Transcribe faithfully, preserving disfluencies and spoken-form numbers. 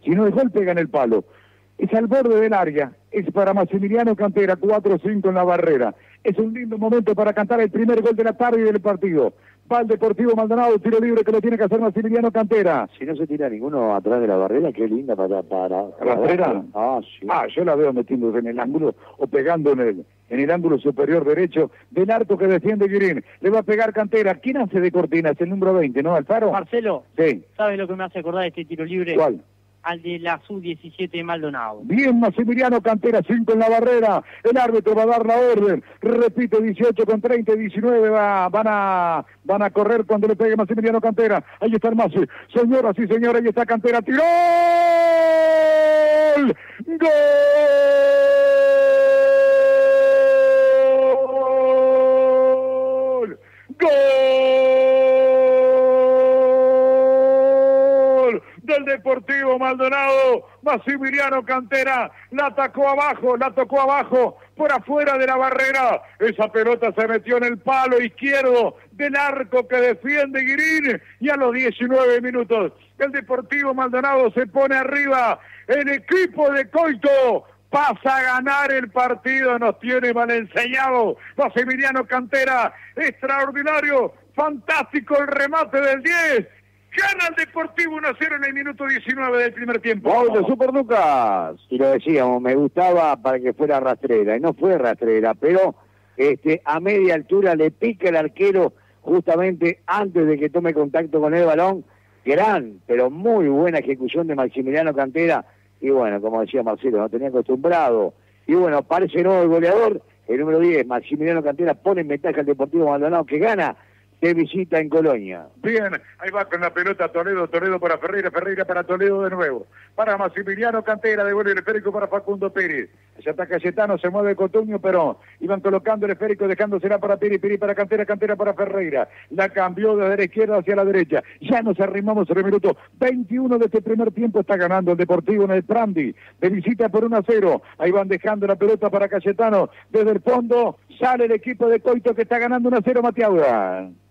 Si no es gol, pega en el palo. Es al borde del área, es para Maximiliano Cantera, cuatro cinco en la barrera. Es un lindo momento para cantar el primer gol de la tarde y del partido. Va el Deportivo Maldonado, tiro libre que lo tiene que hacer Maximiliano Cantera. Si no se tira ninguno atrás de la barrera, qué linda para... para, ¿La barrera? Ah, sí. Ah, yo la veo metiéndose en el ángulo o pegando en el, en el ángulo superior derecho del arco que defiende Guirín. Le va a pegar Cantera. ¿Quién hace de cortina? Es el número veinte, ¿no, Alfaro? Marcelo, sí. ¿Sabes lo que me hace acordar de este tiro libre? ¿Cuál? Al de la sub diecisiete de Maldonado. Bien, Maximiliano Cantera, cinco en la barrera. El árbitro va a dar la orden. Repite, dieciocho con treinta, diecinueve va, van a van a correr cuando le pegue Maximiliano Cantera. Ahí está el Masi. Señoras y señores, ahí está Cantera. ¡Tiró! ¡Gol! ¡Gol! Del Deportivo Maldonado, Maximiliano Cantera, la atacó abajo, la tocó abajo, por afuera de la barrera, esa pelota se metió en el palo izquierdo del arco que defiende Guirín, y a los diecinueve minutos, el Deportivo Maldonado se pone arriba, el equipo de Coito pasa a ganar el partido, nos tiene mal enseñado, Maximiliano Cantera, extraordinario, fantástico el remate del diez, gana el Deportivo uno a cero en el minuto diecinueve del primer tiempo. Gol de Super Lucas. Y lo decíamos, me gustaba para que fuera rastrera. Y no fue rastrera, pero este, a media altura le pica el arquero justamente antes de que tome contacto con el balón. Gran, pero muy buena ejecución de Maximiliano Cantera. Y bueno, como decía Marcelo, no tenía acostumbrado. Y bueno, aparece nuevo el goleador, el número diez, Maximiliano Cantera, pone en ventaja al Deportivo Maldonado, que gana de visita en Colonia. Bien, ahí va con la pelota Toledo, Toledo para Ferreira, Ferreira para Toledo de nuevo. Para Maximiliano Cantera, devuelve el esférico para Facundo Pérez. Allá está Cayetano, se mueve Cotuño, pero iban colocando el esférico, dejándosela para Piri, Piri para Cantera, Cantera para Ferreira. La cambió desde la izquierda hacia la derecha. Ya nos arrimamos en el minuto veintiuno de este primer tiempo. Está ganando el Deportivo en el Prandi. De visita por uno a cero. Ahí van dejando la pelota para Cayetano. Desde el fondo sale el equipo de Coito que está ganando uno a cero, Matiaura.